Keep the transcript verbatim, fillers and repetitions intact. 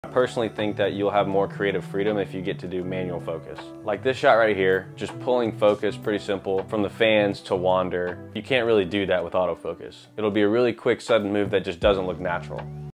I personally think that you'll have more creative freedom if you get to do manual focus. Like this shot right here, just pulling focus, pretty simple, from the fans to wander. You can't really do that with autofocus. It'll be a really quick, sudden move that just doesn't look natural.